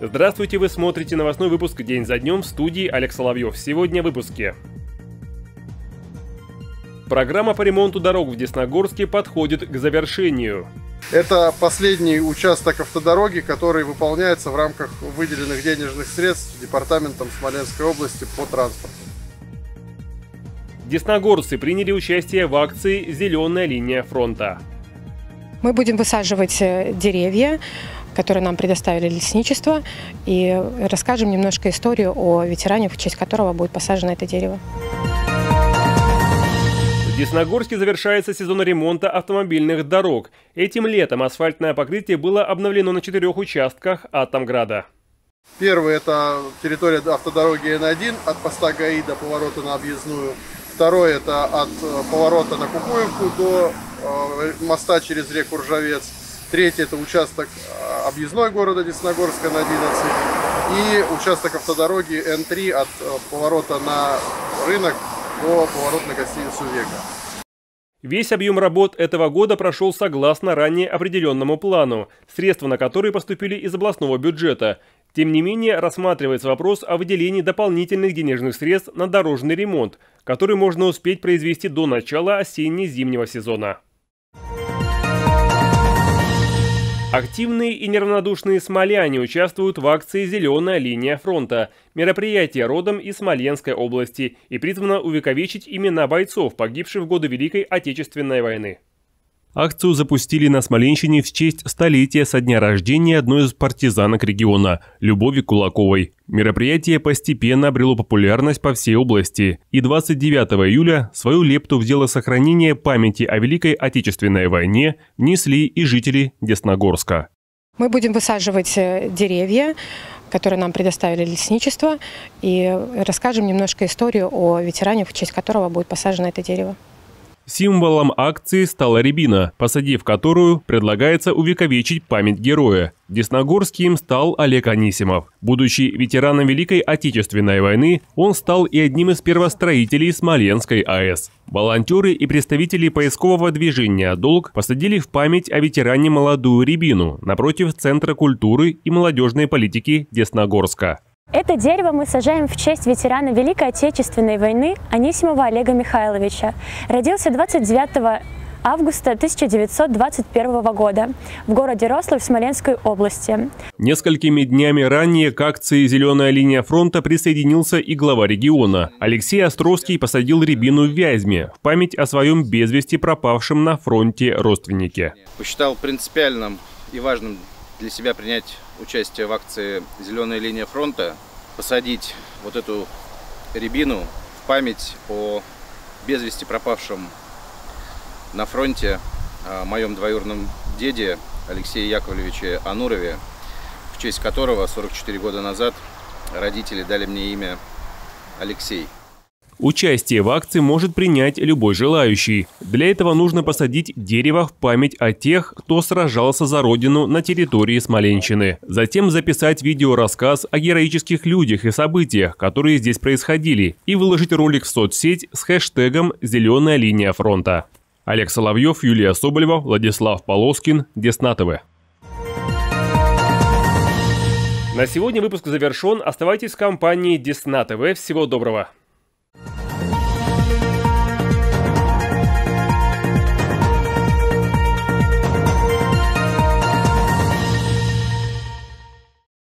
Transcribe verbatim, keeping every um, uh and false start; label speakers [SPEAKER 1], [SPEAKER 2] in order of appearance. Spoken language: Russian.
[SPEAKER 1] Здравствуйте, вы смотрите новостной выпуск «День за днем» в студии Олег Соловьев. Сегодня в выпуске. Программа по ремонту дорог в Десногорске подходит к завершению.
[SPEAKER 2] Это последний участок автодороги, который выполняется в рамках выделенных денежных средств Департаментом Смоленской области по транспорту.
[SPEAKER 1] Десногорцы приняли участие в акции «Зеленая линия фронта».
[SPEAKER 3] Мы будем высаживать деревья, которые нам предоставили лесничество, и расскажем немножко историю о ветеране, в честь которого будет посажено это дерево.
[SPEAKER 1] В Десногорске завершается сезон ремонта автомобильных дорог. Этим летом асфальтное покрытие было обновлено на четырех участках Атомграда.
[SPEAKER 2] Первый – это территория автодороги Н один от поста ГАИ до поворота на объездную. Второй – это от поворота на Кукуевку до моста через реку Ржавец. Третий – это участок объездной города Десногорска на одиннадцать. И участок автодороги Н три от поворота на рынок до поворота на гостиницу «Вега».
[SPEAKER 1] Весь объем работ этого года прошел согласно ранее определенному плану, средства на которые поступили из областного бюджета. Тем не менее, рассматривается вопрос о выделении дополнительных денежных средств на дорожный ремонт, который можно успеть произвести до начала осенне-зимнего сезона. Активные и неравнодушные смоляне участвуют в акции «Зеленая линия фронта». Мероприятие родом из Смоленской области и призвано увековечить имена бойцов, погибших в годы Великой Отечественной войны. Акцию запустили на Смоленщине в честь столетия со дня рождения одной из партизанок региона – Любови Кулаковой. Мероприятие постепенно обрело популярность по всей области, и двадцать девятого июля свою лепту в дело сохранения памяти о Великой Отечественной войне внесли и жители Десногорска.
[SPEAKER 3] Мы будем высаживать деревья, которые нам предоставили лесничество, и расскажем немножко историю о ветеране, в честь которого будет посажено это дерево.
[SPEAKER 1] Символом акции стала рябина, посадив которую предлагается увековечить память героя. Десногорским стал Олег Анисимов. Будучи ветераном Великой Отечественной войны, он стал и одним из первостроителей Смоленской АЭС. Волонтеры и представители поискового движения «Долг» посадили в память о ветеране молодую рябину напротив Центра культуры и молодежной политики Десногорска.
[SPEAKER 4] Это дерево мы сажаем в честь ветерана Великой Отечественной войны Анисимова Олега Михайловича. Родился двадцать девятого августа тысяча девятьсот двадцать первого года в городе Рославль Смоленской области.
[SPEAKER 1] Несколькими днями ранее к акции «Зеленая линия фронта» присоединился и глава региона. Алексей Островский посадил рябину в Вязьме в память о своем без вести пропавшем на фронте родственнике.
[SPEAKER 5] Посчитал принципиальным и важным для себя принять участие в акции «Зеленая линия фронта», посадить вот эту рябину в память о без вести пропавшем на фронте моем двоюродном деде Алексее Яковлевиче Анурове, в честь которого сорок четыре года назад родители дали мне имя Алексей.
[SPEAKER 1] Участие в акции может принять любой желающий. Для этого нужно посадить дерево в память о тех, кто сражался за родину на территории Смоленщины. Затем записать видеорассказ о героических людях и событиях, которые здесь происходили, и выложить ролик в соцсеть с хэштегом «Зеленая линия фронта». Олег Соловьев, Юлия Соболева, Владислав Полоскин, Десна ТВ. На сегодня выпуск завершен. Оставайтесь в компании Десна ТВ. Всего доброго.